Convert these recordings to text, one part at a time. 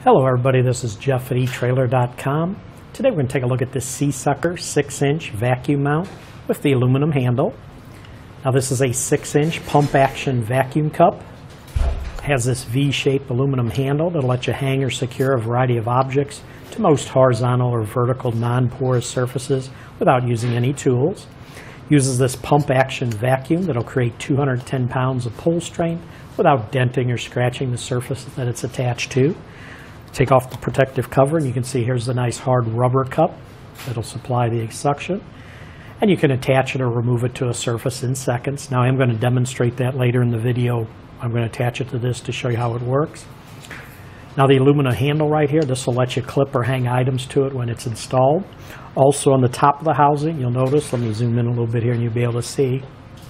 Hello everybody, this is Jeff at eTrailer.com. Today we're going to take a look at this Seasucker 6-inch vacuum mount with the aluminum handle. Now this is a 6-inch pump action vacuum cup. It has this V-shaped aluminum handle that'll let you hang or secure a variety of objects to most horizontal or vertical non-porous surfaces without using any tools. Uses this pump action vacuum that'll create 210 pounds of pull strength without denting or scratching the surface that it's attached to. Take off the protective cover and you can see here's the nice hard rubber cup that'll supply the suction. And you can attach it or remove it to a surface in seconds. Now I'm going to demonstrate that later in the video. I'm going to attach it to this to show you how it works. Now the aluminum handle right here, this will let you clip or hang items to it when it's installed. Also on the top of the housing, you'll notice, let me zoom in a little bit here and you'll be able to see,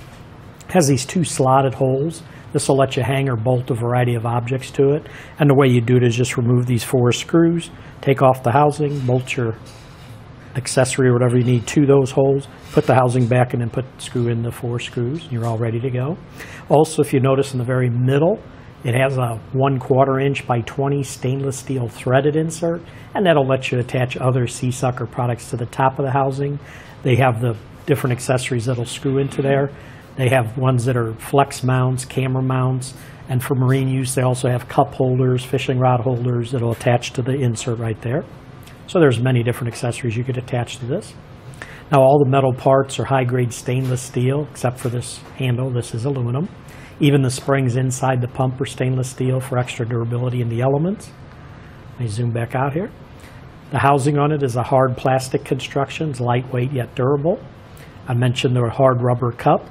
it has these two slotted holes. This will let you hang or bolt a variety of objects to it. And the way you do it is just remove these 4 screws, take off the housing, bolt your accessory or whatever you need to those holes, put the housing back, and then screw in the 4 screws. You're all ready to go. Also, if you notice in the very middle, it has a 1/4 inch by 20 stainless steel threaded insert, and that'll let you attach other Seasucker products to the top of the housing. They have the different accessories that'll screw into there. They have ones that are flex mounts, camera mounts, and for marine use they also have cup holders, fishing rod holders that'll attach to the insert right there. So there's many different accessories you could attach to this. Now all the metal parts are high-grade stainless steel, except for this handle. This is aluminum. Even the springs inside the pump are stainless steel for extra durability in the elements. Let me zoom back out here. The housing on it is a hard plastic construction. It's lightweight yet durable. I mentioned the hard rubber cup.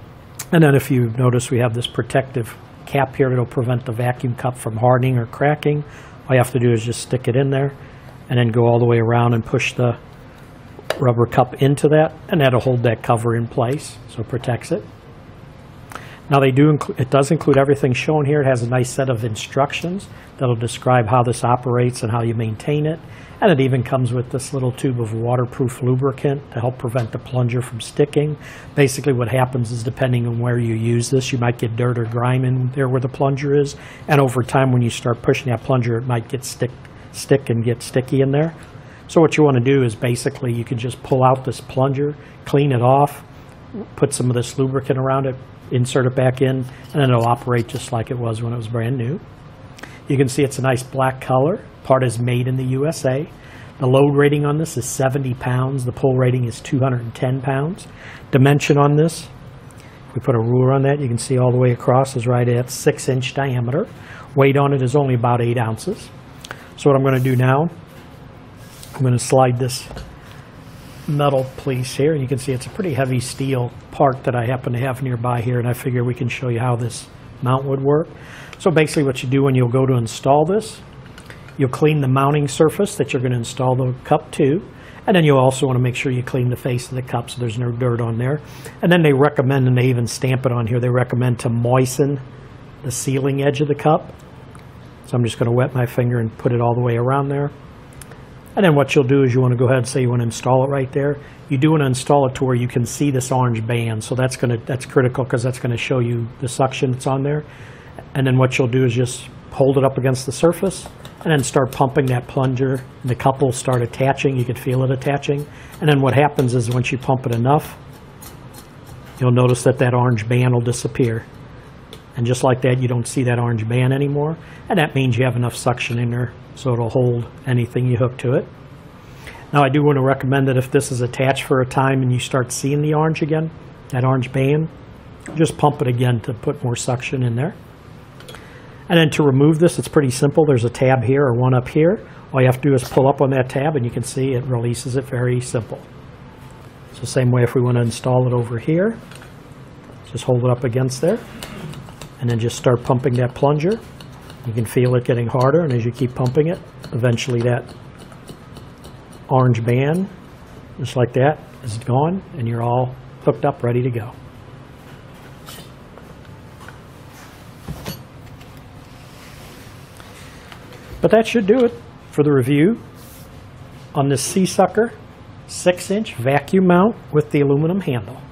And then if you notice, we have this protective cap here that'll prevent the vacuum cup from hardening or cracking. All you have to do is just stick it in there and then go all the way around and push the rubber cup into that, and that'll hold that cover in place, so it protects it. Now it does include everything shown here. It has a nice set of instructions that'll describe how this operates and how you maintain it. And it even comes with this little tube of waterproof lubricant to help prevent the plunger from sticking. Basically what happens is, depending on where you use this, you might get dirt or grime in there where the plunger is. And over time, when you start pushing that plunger, it might get stick and get sticky in there. So what you want to do is basically you can just pull out this plunger, clean it off, put some of this lubricant around it, insert it back in, and then it'll operate just like it was when it was brand new. You can see it's a nice black color. Part is made in the USA. The load rating on this is 70 pounds. The pull rating is 210 pounds. Dimension on this, if we put a ruler on that, you can see all the way across is right at 6-inch diameter. Weight on it is only about 8 ounces. So what I'm going to do now, I'm going to slide this metal piece here. You can see it's a pretty heavy steel part that I happen to have nearby here, and I figure we can show you how this mount would work. So basically what you do when you'll go to install this, you'll clean the mounting surface that you're going to install the cup to, and then you'll also want to make sure you clean the face of the cup so there's no dirt on there. And then they recommend, and they even stamp it on here, they recommend to moisten the sealing edge of the cup. So I'm just going to wet my finger and put it all the way around there. And then what you'll do is you want to go ahead and say you want to install it right there. You do want to install it to where you can see this orange band. So that's critical, because that's going to show you the suction that's on there. And then what you'll do is just hold it up against the surface and then start pumping that plunger. The cup will start attaching. You can feel it attaching. And then what happens is once you pump it enough, you'll notice that that orange band will disappear. And just like that, you don't see that orange band anymore. And that means you have enough suction in there so it'll hold anything you hook to it. Now I do want to recommend that if this is attached for a time and you start seeing the orange again, that orange band, just pump it again to put more suction in there. And then to remove this, it's pretty simple. There's a tab here or one up here. All you have to do is pull up on that tab and you can see it releases it. Very simple. So same way if we want to install it over here, just hold it up against there and then just start pumping that plunger. You can feel it getting harder, and as you keep pumping it, eventually that orange band, just like that, is gone, and you're all hooked up, ready to go. But that should do it for the review on this Seasucker 6-inch vacuum mount with the aluminum handle.